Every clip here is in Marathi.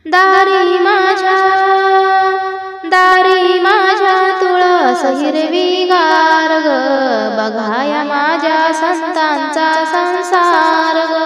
दारी माझ्या तुळस हिरवीगार ग, बघाया माझ्या संतांचा संसार ग।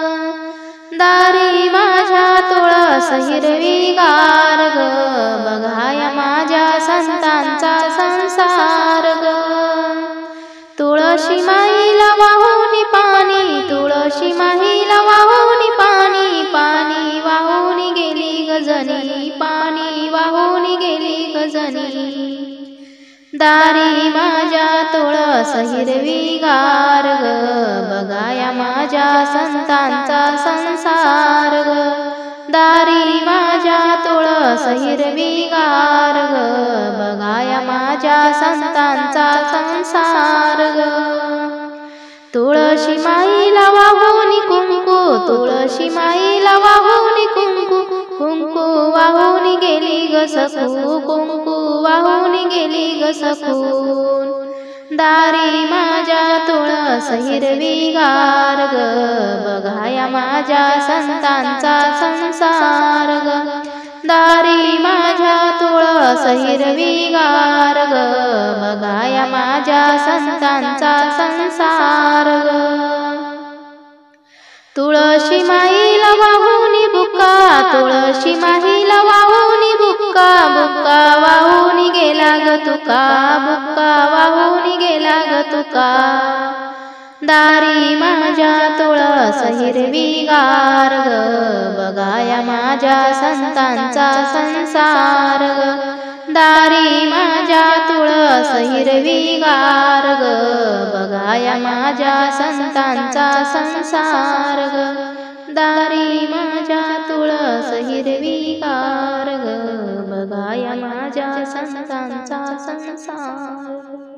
दारी माझ्या तुळस हिरवीगार ग, बघाया माझ्या संतांचा संसार ग। तुळशी माईला वाहूनी पाणी, तुळशी माईला वाहूनी पाणी, पाणी वाहून गेली गजनी, पाणी वाहून गेली गजनी। दारी माझ्या तुळस हिरवीगार ग, बघाया माझ्या संतांचा संसार ग। दारी माझ्या तुळस हिरवीगार ग, बघाया माझ्या संतांचा संसार ग। तुळशी माईला वाहूनी कुंकू, तुळशी माईला वाहूनी कुंकू, कुंकू वाहून गेली ग सखू, कुंकू वाहून गेली ग सखून। दारी माझ्या तुळस हिरवीगार ग, बघाया माझ्या संतांचा संसार ग। दारी माझ्या तुळस हिरवीगार ग, बघाया माझ्या संतांचा संसार ग। तुळशी माईला वाहूनी बुक्का, तुळशी माईला वाहूनी बुक्का, बुक्का वाहून गेला ग तुका, बुक्का वाहून गेला ग तुका। दारी माझ्या तुळस हिरवीगार ग, बघाया माझ्या संतांचा संसार ग। दारी माझ्या तुळस हिरवीगार ग, बघाया माझ्या संतांचा संसार ग। दारी माझ्या तुळस हिरवीगार ग, बघाया माझ्या संतांचा संसार।